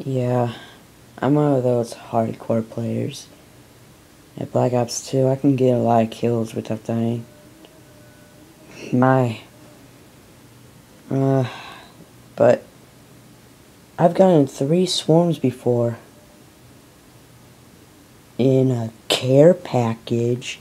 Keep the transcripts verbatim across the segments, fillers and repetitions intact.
Yeah, I'm one of those hardcore players. At Black Ops two, I can get a lot of kills without dying. My, uh, but I've gotten three swarms before in a care package.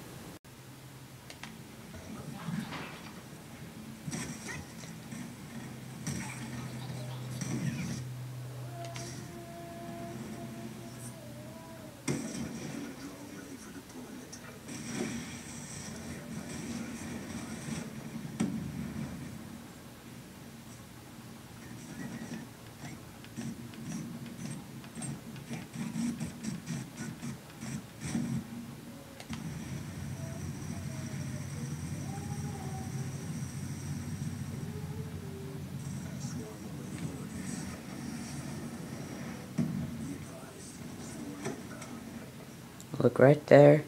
Look right there.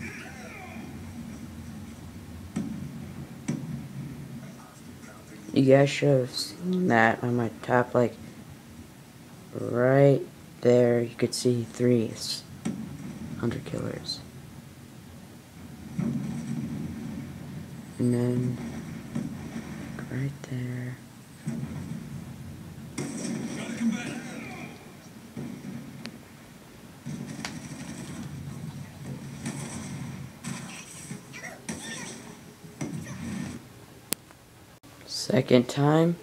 You guys should have seen that on my top, like, right there. You could see three hunter killers. And then, right there. Second time.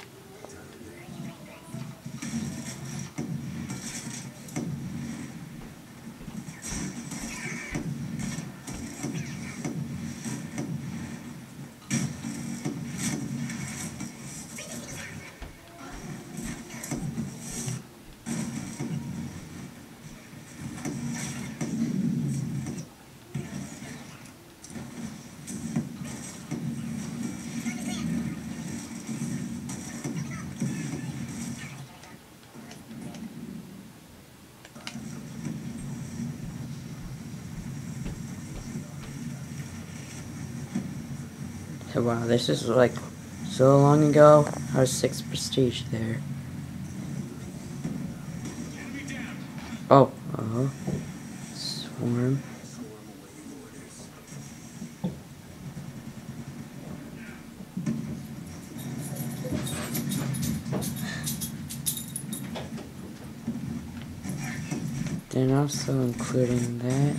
Wow, this is like so long ago. I was six prestige there. Oh, uh-huh. Swarm. Then also including that.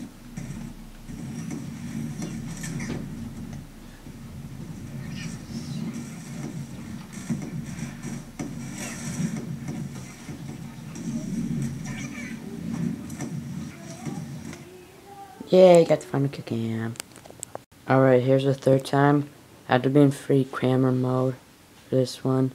Yay, got the final kill cam. Alright, here's the third time. I had to be in free crammer mode for this one.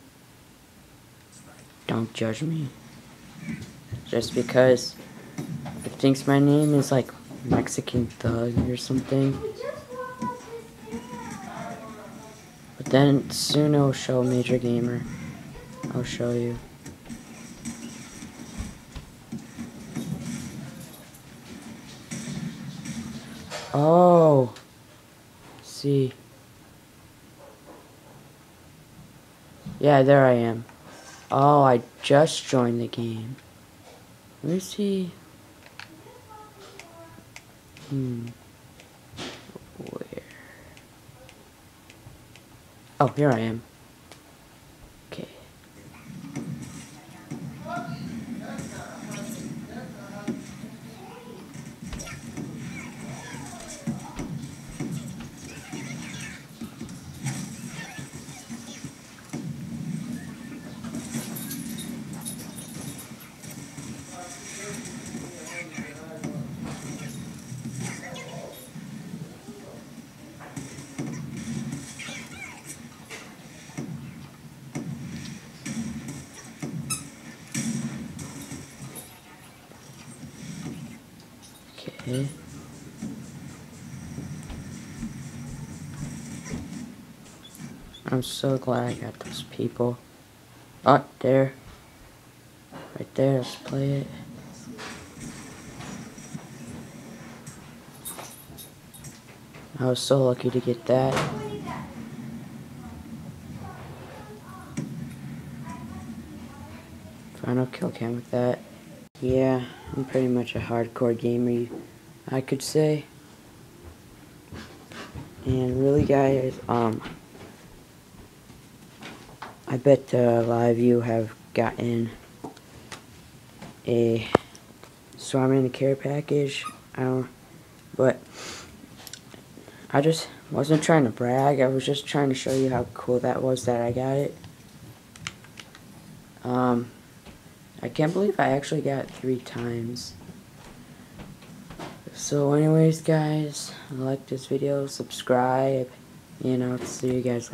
Don't judge me. Just because it thinks my name is like Mexican Thug or something. But then soon it'll show Major Gamer. I'll show you. Oh, see. Yeah, there I am. Oh, I just joined the game. Let me see. Hmm. Where? Oh, here I am. Okay. Okay. I'm so glad I got those people. Oh, there. Right there, let's play it. I was so lucky to get that. final kill cam with that. Yeah, I'm pretty much a hardcore gamer, I could say. And really, guys, um, I bet uh, a lot of you have gotten a Swarm in the Care package. I don't, but I just wasn't trying to brag. I was just trying to show you how cool that was that I got it. Um, I can't believe I actually got it three times. So anyways, guys, like this video, subscribe, you know, see you guys later.